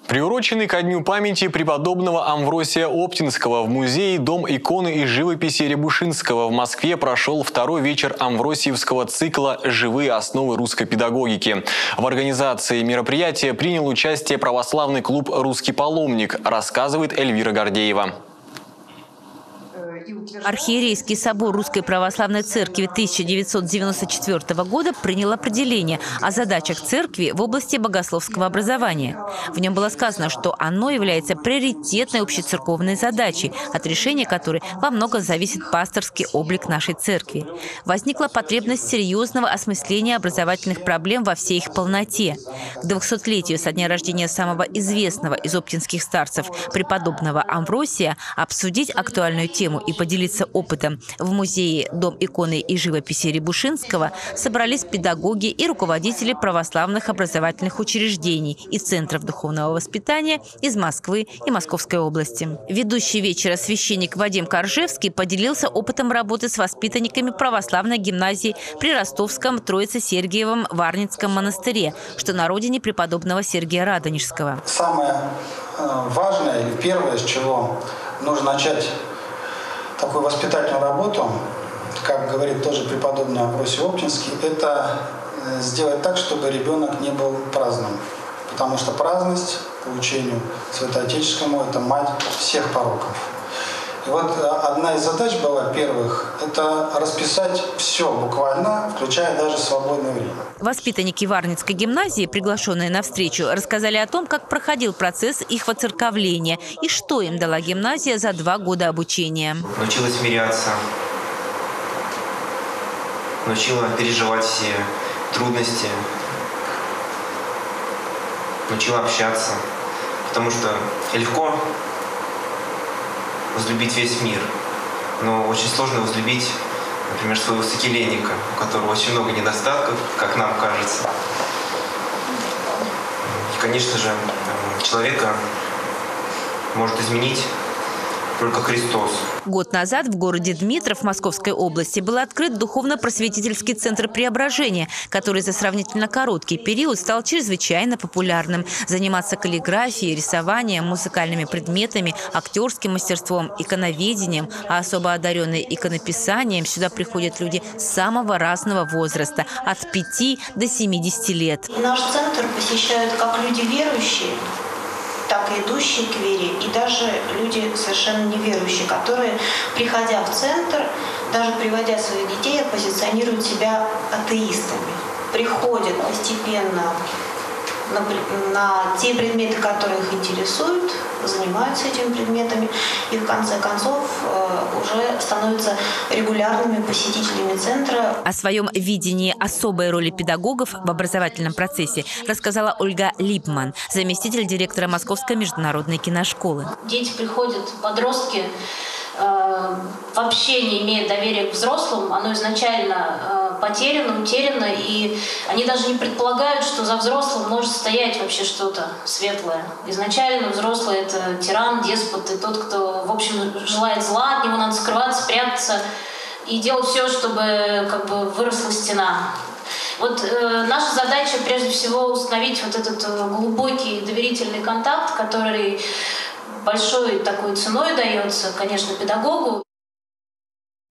Приуроченный ко дню памяти преподобного Амвросия Оптинского в музее «Дом иконы и живописи Рябушинского» в Москве прошел второй вечер амвросиевского цикла «Живые основы русской педагогики». В организации мероприятия принял участие православный клуб «Русский паломник», рассказывает Эльвира Гордеева. Архиерейский собор Русской Православной Церкви 1994 года принял определение о задачах церкви в области богословского образования. В нем было сказано, что оно является приоритетной общецерковной задачей, от решения которой во многом зависит пасторский облик нашей церкви. Возникла потребность серьезного осмысления образовательных проблем во всей их полноте. К 200-летию со дня рождения самого известного из оптинских старцев, преподобного Амвросия, обсудить актуальную тему и поделиться опытом в музее «Дом иконы и живописи Рябушинского» собрались педагоги и руководители православных образовательных учреждений и центров духовного воспитания из Москвы и Московской области. Ведущий вечера священник Вадим Коржевский поделился опытом работы с воспитанниками православной гимназии при Ростовском Троице-Сергиевом Варницком монастыре, что на родине преподобного Сергия Радонежского. Самое важное и первое, с чего нужно начать такую воспитательную работу, как говорит тоже преподобный Амвросий Оптинский, это сделать так, чтобы ребенок не был праздным. Потому что праздность, по учению святоотеческому, это мать всех пороков. И вот одна из задач была первых – это расписать все буквально, включая даже свободное время. Воспитанники Варницкой гимназии, приглашенные на встречу, рассказали о том, как проходил процесс их воцерковления и что им дала гимназия за 2 года обучения. Научилась смиряться, научила переживать все трудности, научила общаться, потому что легко возлюбить весь мир, но очень сложно возлюбить, например, своего сокеленника, у которого очень много недостатков, как нам кажется. И, конечно же, человека может изменить только Христос. Год назад в городе Дмитров Московской области был открыт духовно-просветительский центр преображения, который за сравнительно короткий период стал чрезвычайно популярным. Заниматься каллиграфией, рисованием, музыкальными предметами, актерским мастерством, иконоведением, а особо одаренные иконописанием сюда приходят люди самого разного возраста, от 5 до 70 лет. И наш центр посещают как люди верующие, так и идущие к вере, и даже люди совершенно неверующие, которые, приходя в центр, даже приводя своих детей, позиционируют себя атеистами. Приходят постепенно на те предметы, которые их интересуют, занимаются этими предметами и в конце концов уже становятся регулярными посетителями центра. О своем видении особой роли педагогов в образовательном процессе рассказала Ольга Липман, заместитель директора Московской международной киношколы. Дети приходят, подростки, вообще не имея доверия к взрослым, оно изначально потеряно, утеряно, и они даже не предполагают, что за взрослым может стоять вообще что-то светлое. Изначально взрослый – это тиран, деспот, и тот, кто, в общем, желает зла, от него надо скрываться, прятаться и делать все, чтобы как бы выросла стена. Вот наша задача прежде всего установить вот этот глубокий доверительный контакт, который большой такой ценой дается, конечно, педагогу.